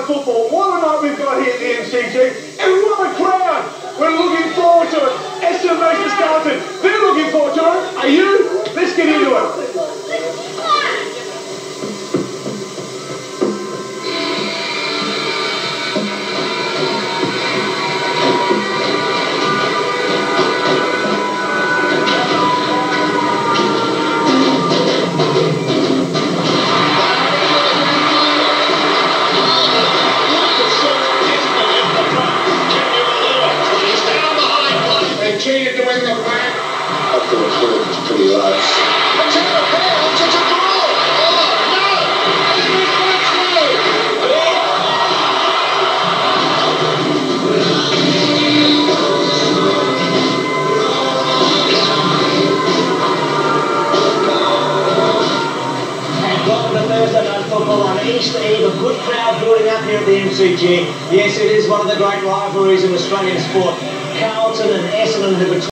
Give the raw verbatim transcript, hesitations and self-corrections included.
of football. What a night we've got here at the M C G. And what a crowd. We're looking forward to it. Essendon versus Carlton. They're looking forward to it. Are you? Let's get into it. Cheated to win the flag. I thought it was pretty low. A ten of pounds, it's a draw. Oh no! And welcome to Thursday Night Football on Easter Eve. A good crowd building up here at the M C G. Yes, it is one of the great rivalries in Australian sport. Carlton and Essendon have